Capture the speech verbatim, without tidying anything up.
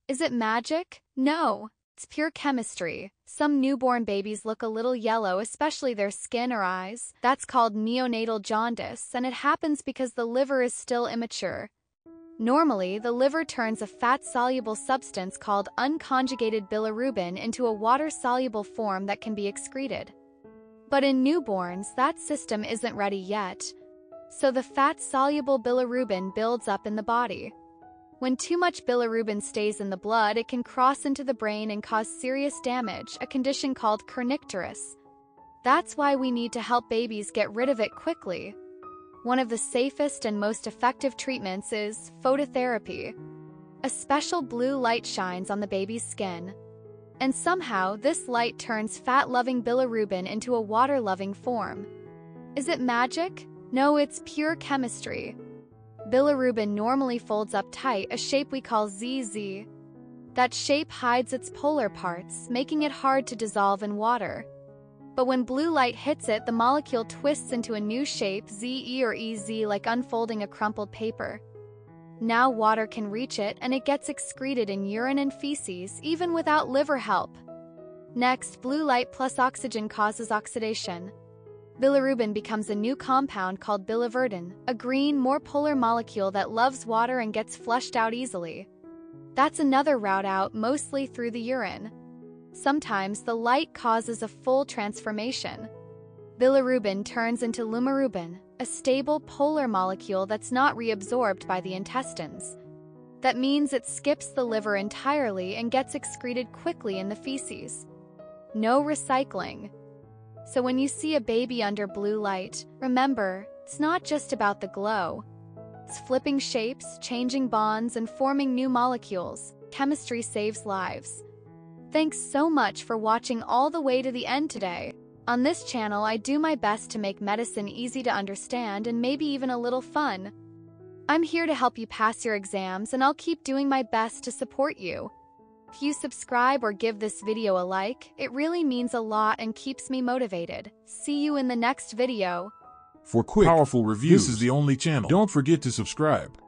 Is it magic? No. It's pure chemistry. Some newborn babies look a little yellow, especially their skin or eyes. That's called neonatal jaundice, and it happens because the liver is still immature. Normally, the liver turns a fat-soluble substance called unconjugated bilirubin into a water-soluble form that can be excreted. But in newborns, that system isn't ready yet, so the fat-soluble bilirubin builds up in the body. When too much bilirubin stays in the blood, it can cross into the brain and cause serious damage, a condition called kernicterus. That's why we need to help babies get rid of it quickly. One of the safest and most effective treatments is phototherapy. A special blue light shines on the baby's skin, and somehow this light turns fat-loving bilirubin into a water-loving form. Is it magic? No, it's pure chemistry. Bilirubin normally folds up tight, a shape we call Z Z. That shape hides its polar parts, making it hard to dissolve in water. But when blue light hits it, the molecule twists into a new shape, Z E or E Z, like unfolding a crumpled paper. Now water can reach it, and it gets excreted in urine and feces, even without liver help. Next, blue light plus oxygen causes oxidation. Bilirubin becomes a new compound called biliverdin, a green, more polar molecule that loves water and gets flushed out easily. That's another route out, mostly through the urine. Sometimes the light causes a full transformation. Bilirubin turns into lumirubin, a stable polar molecule that's not reabsorbed by the intestines. That means it skips the liver entirely and gets excreted quickly in the feces. No recycling. So when you see a baby under blue light, remember, it's not just about the glow. It's flipping shapes, changing bonds, and forming new molecules. Chemistry saves lives. Thanks so much for watching all the way to the end today. On this channel, I do my best to make medicine easy to understand and maybe even a little fun. I'm here to help you pass your exams, and I'll keep doing my best to support you. If you subscribe or give this video a like, it really means a lot and keeps me motivated. See you in the next video. For quick, powerful reviews, this is the only channel. Don't forget to subscribe.